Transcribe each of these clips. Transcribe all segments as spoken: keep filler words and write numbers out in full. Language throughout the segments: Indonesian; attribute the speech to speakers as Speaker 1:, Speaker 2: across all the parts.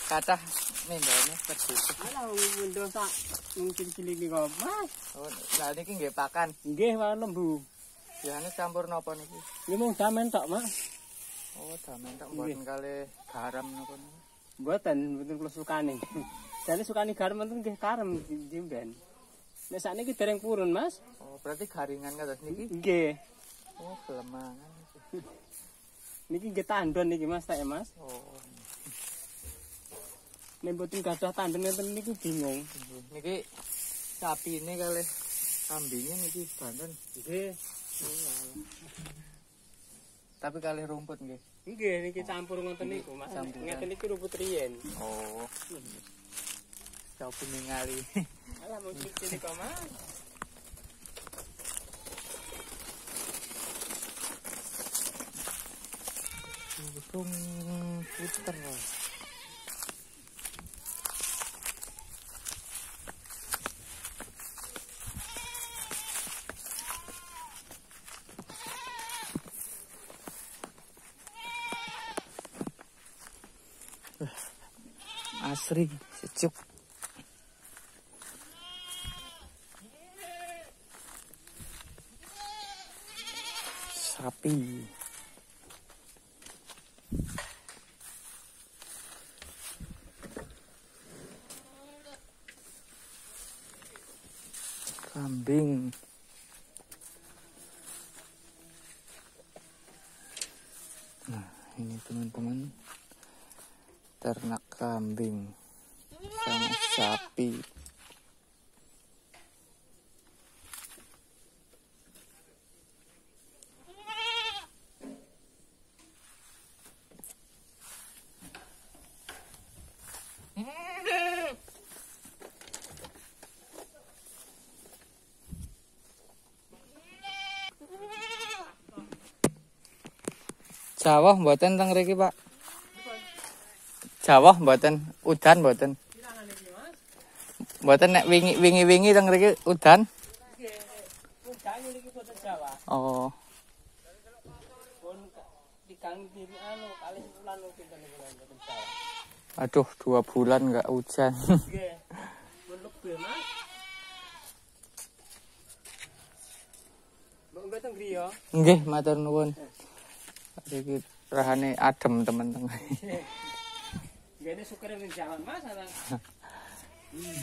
Speaker 1: kathah menggone pergi.
Speaker 2: Ala window sak mungkin cilik iki kok, Mas.
Speaker 1: Oh, lah niki nggih pakan.
Speaker 2: Nggih, Pak lembu.
Speaker 1: Biasane campur napa niki?
Speaker 2: Nggih mung damen tok, Mas.
Speaker 1: Oh, damen tok mboten kalih garam napa niku.
Speaker 2: Mboten, mboten kula sukani. Jane sukani garam mboten nggih karem jimben. Nek sakniki dereng purun, Mas.
Speaker 1: Oh, berarti garingan kados niki?
Speaker 2: Nggih.
Speaker 1: Oh, gelemangan.
Speaker 2: Niki nggih tandon niki, Mas, tak Mas.
Speaker 1: Oh.
Speaker 2: Nek mboten gadah tandon ngeten niku bingung.
Speaker 1: Niki sapine kalih kambingnya niki banten.
Speaker 2: Nggih.
Speaker 1: Tapi kalih rumput nggih.
Speaker 2: Nggih, niki campur ngoten niku, Mas. Ngeten iki rumput riyen.
Speaker 1: Oh. Coba ningali.
Speaker 2: Alah mau cilik kok, Mas.
Speaker 1: Burung puter. Asri, sejuk. Sapi. Kambing. Nah, ini teman-teman. Ternak kambing sama sapi. Jawah mboten teng mriki, Pak. Jawah mboten, udan mboten. Mboten nek wingi wingi-wingi teng mriki udan.
Speaker 2: Nggih, udan niki boten Jawa.
Speaker 1: Oh.
Speaker 2: Pun digang di anu kali bulan pinten bulan boten Jawa.
Speaker 1: Aduh, dua bulan enggak hujan.
Speaker 2: Nggih. Pun lebih, Mas. Mbok mboten griya.
Speaker 1: Nggih, matur nuwun. Iki rahane adem teman-teman.
Speaker 2: Gene syukur ning jalan, Mas. Hmm.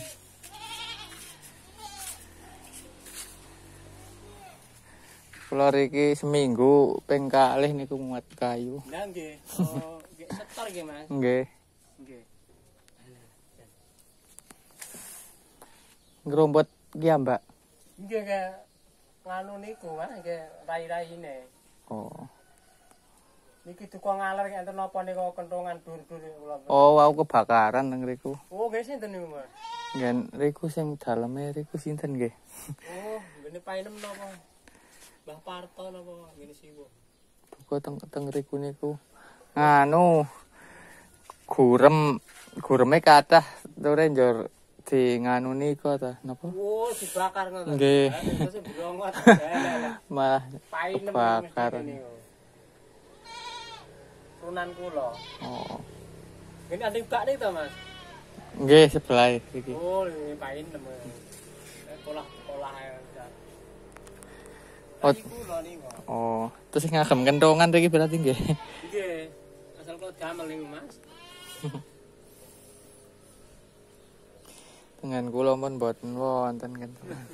Speaker 1: Kula iki seminggu ping kalih niku muat kayu.
Speaker 2: Lah nggih. Oh, nggih setor nggih, Mas.
Speaker 1: Nggih.
Speaker 2: Nggih.
Speaker 1: Ngerumput ki ya, Mbak.
Speaker 2: Nggih ke nganu niku, Mas, nggih rai-raine.
Speaker 1: Oh.
Speaker 2: Niki duka ngaler enten napa niku kentongan dur-dur kula.
Speaker 1: Oh, wau kebakaran teng riku.
Speaker 2: Oh, nggih sinten niku, Mas?
Speaker 1: Ngen riku sing daleme riku sinten nggih?
Speaker 2: Oh, ngene painem napa? Mbah Parto napa ngene siwo?
Speaker 1: Duka teng teng riku niku. Nganu gurem gureme kathah ture njur di nganu niku ta napa?
Speaker 2: Oh, dibakar ngono.
Speaker 1: Nggih.
Speaker 2: Terus brongot.
Speaker 1: Malah
Speaker 2: Painem
Speaker 1: bakaran.
Speaker 2: niku. Turunan kula.
Speaker 1: Oh.
Speaker 2: Ini anding bak nih to, Mas?
Speaker 1: Nggih, sebelah iki.
Speaker 2: Oh, ini painem. Polah-polah ae.
Speaker 1: Oh.
Speaker 2: Kula niku.
Speaker 1: Oh, terus ngagem kentongan iki berarti nggih.
Speaker 2: Nggih. Asal kula damel niku, Mas.
Speaker 1: Dengan kula pun mboten wonten kentongan.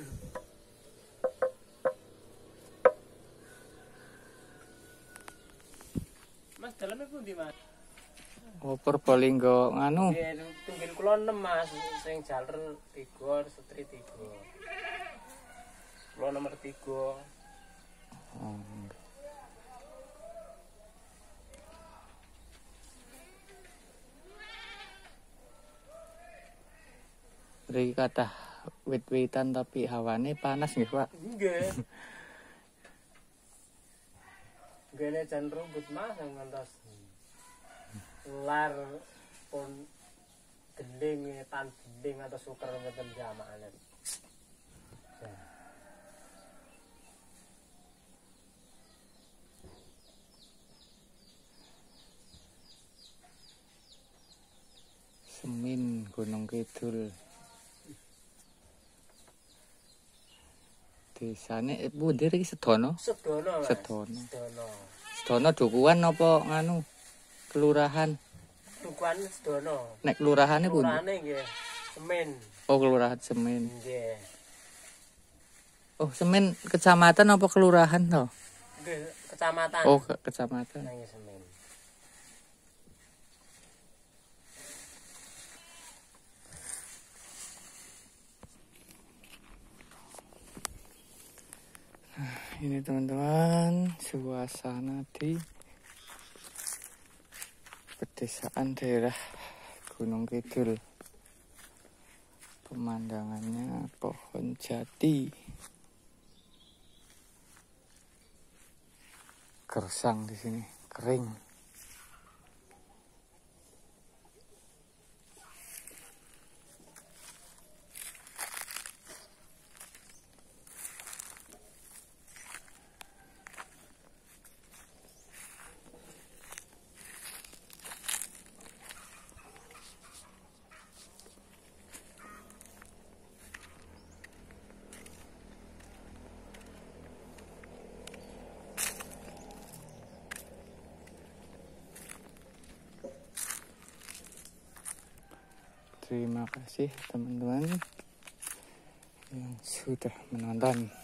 Speaker 2: Mas, daleme pundi, Mas?
Speaker 1: Oh, Purbalingga nganu.
Speaker 2: Nggih, tunggil kula enam, Mas. Sing jaler tiga, setri tiga. Kula nomor tiga.
Speaker 1: Oh. Mriki kathah wit-witan tapi hawane panas nggih, Pak.
Speaker 2: Nggih. Gene jan rumput, Mas, yang ngantos ular pun gending tan gending atau suker mboten jamaane.
Speaker 1: Gunung Kidul. Desane pundi iki Sedono?
Speaker 2: Sedono, Mas.
Speaker 1: Sedono.
Speaker 2: Sedono.
Speaker 1: Sedono dukuhan apa nganu? Kelurahan.
Speaker 2: Dukuhan Sedono.
Speaker 1: Nek kelurahane pundi?
Speaker 2: Kelurahane nggih Semen.
Speaker 1: Oh, Kelurahan Semen.
Speaker 2: Nggih.
Speaker 1: Oh, Semen kecamatan apa kelurahan to?
Speaker 2: Nggih, kecamatan.
Speaker 1: Oh, ke kecamatan.
Speaker 2: Nang Semen.
Speaker 1: Ini teman-teman suasana di pedesaan daerah Gunung Kidul. Pemandangannya pohon jati, gersang di sini, kering. Terima kasih teman-teman yang sudah menonton.